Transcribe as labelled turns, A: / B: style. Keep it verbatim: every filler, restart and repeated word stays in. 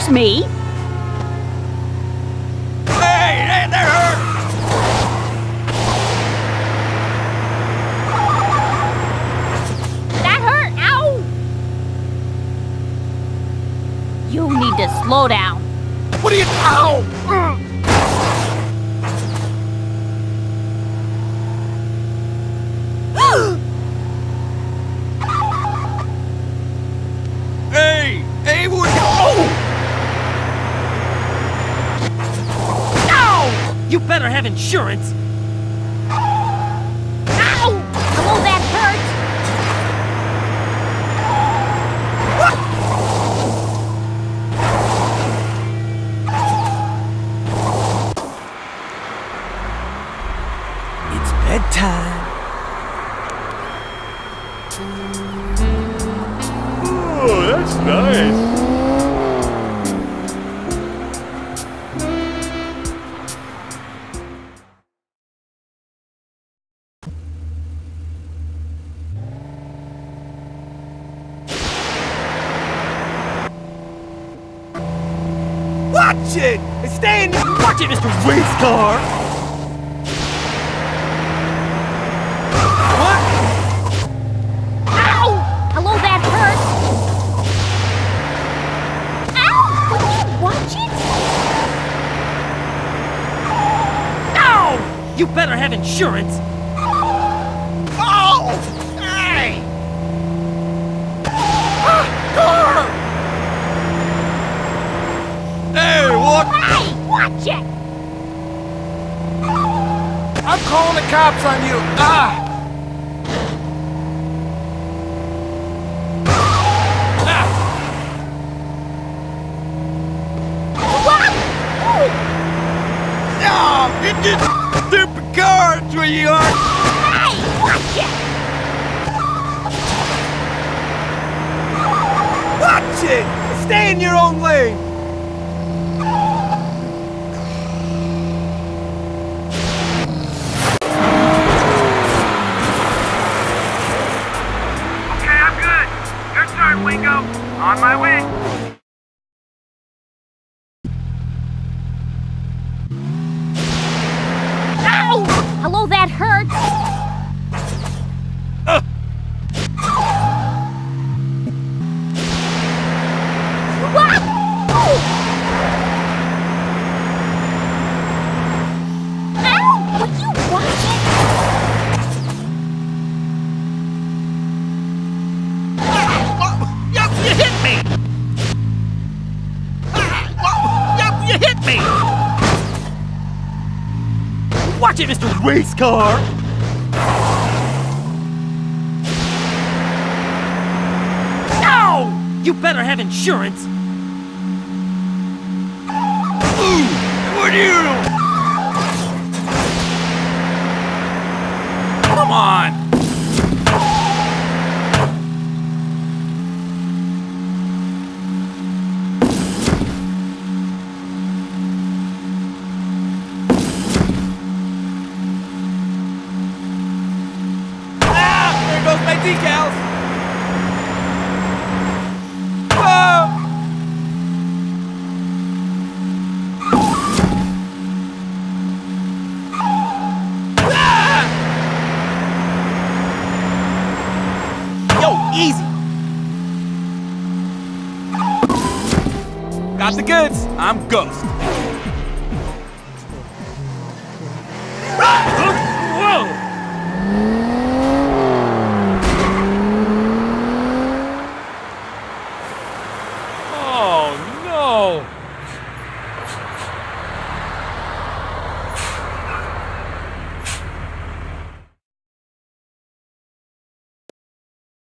A: me.
B: Hey, hey, that hurt!
A: That hurt! Ow! You need to slow down.
B: What are you... Ow! Ugh. Hey! Hey, what... Oh!
C: You better have insurance.
A: Ow! Hello, that hurt!
C: It's bedtime.
B: Oh, that's nice.
C: Watch it! It's staying. Watch it, Mister Race Car. What?
A: Ow! Hello, that hurt! Ow! Will you watch it?
C: No! You better have insurance.
B: Oh! Hey! Ah, car! Hey, what?
A: Hey! Watch it!
B: I'm calling the cops on you. Ah! Ah!
A: What?
B: Oh, you just stupid car! That's where you are!
A: Hey! Watch it!
C: Watch it! Stay in your own lane.
D: On my way.
A: Ow! Hello, that hurt!
C: Uh.
A: What? Oh! Ow! Would you watch it?
C: Yup, you hit me! Yup, you hit me! Watch it, Mister Race Car! No! You better have insurance!
B: Ooh! What are you?
C: Come on!
B: My decals! Whoa! Ah!
C: Yo, easy!
B: Got the goods. I'm Ghost.